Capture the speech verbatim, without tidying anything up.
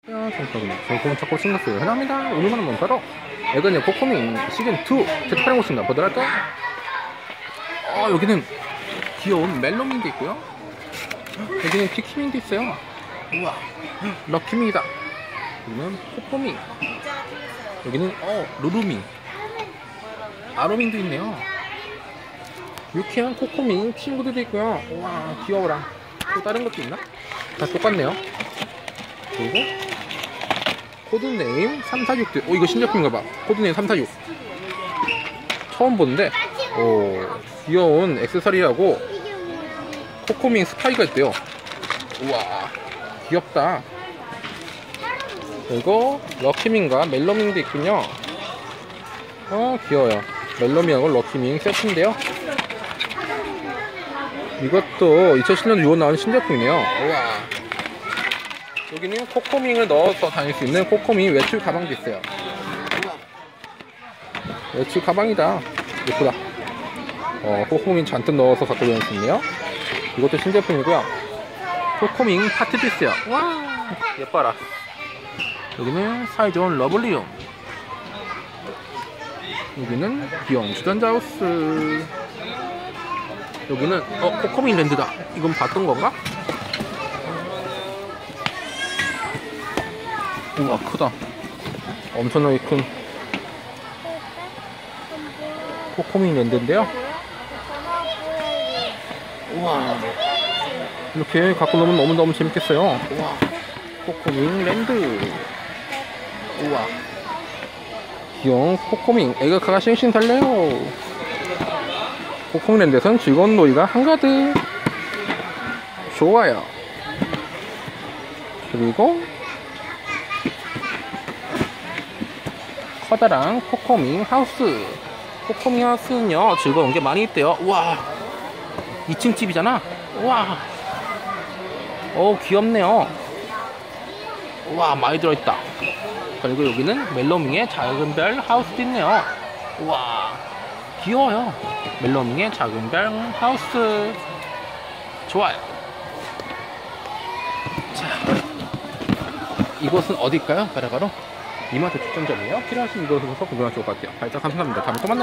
정답입니다. 저희 고은 찾고 신났어요. 환영합니다. 오늘만은 뭔가로 애건의 코코밍 시즌이 제작하는 곳입니다. 보도록 할까요? 어, 여기는 귀여운 멜로밍도 있고요. 여기는 피키밍도 있어요. 우와, 럭키밍이다. 여기는 코코밍. 여기는 어 루루밍, 아로밍도 있네요. 유쾌한 코코밍 친구들도 있고요. 우와, 귀여워라. 또 다른 것도 있나? 다 똑같네요. 그리고 코드네임 삼사육. 어, 이거 신제품인가봐. 코드네임 삼사육 처음 보는데, 오, 귀여운 액세서리하고 코코밍 스파이가 있대요. 우와, 귀엽다. 그리고 럭키밍과 멜로밍도 있군요. 어, 귀여워요. 멜로밍하고 럭키밍 세트인데요. 이것도 이천십 년 유월 나온 신제품이네요. 우와. 여기는 코코밍을 넣어서 다닐 수 있는 코코밍 외출 가방도 있어요. 외출 가방이다. 예쁘다. 어, 코코밍 잔뜩 넣어서 갖고 다닐 수 있네요. 이것도 신제품이고요. 코코밍 파티도 있어요. 와, 예뻐라. 여기는 사이좋은 러블리용. 여기는 귀여운 주전자하우스. 여기는 어 코코밍 랜드다. 이건 봤던 건가? 우와, 크다. 엄청나게 큰 코코밍 랜드인데요. 우와, 이렇게 갖고 노면 너무너무 재밌겠어요. 우와, 코코밍 랜드. 우와, 귀여운 코코밍. 애가카가 싱싱 달래요. 코코밍 랜드에선 즐거운 놀이가 한가득. 좋아요. 그리고 커다란 코코밍 하우스. 코코밍 하우스는요, 즐거운 게 많이 있대요. 우와, 이 층 집이잖아. 우와, 오, 귀엽네요. 우와, 많이 들어있다. 그리고 여기는 멜로밍의 작은 별 하우스도 있네요. 우와, 귀여워요. 멜로밍의 작은 별 하우스. 좋아요. 자, 이곳은 어딜까요? 바로바로 이마트 추천점이에요. 필요하신 이곳에서 구경하실 것 같아요. 발자 감사합니다. 다음에 또 만나요.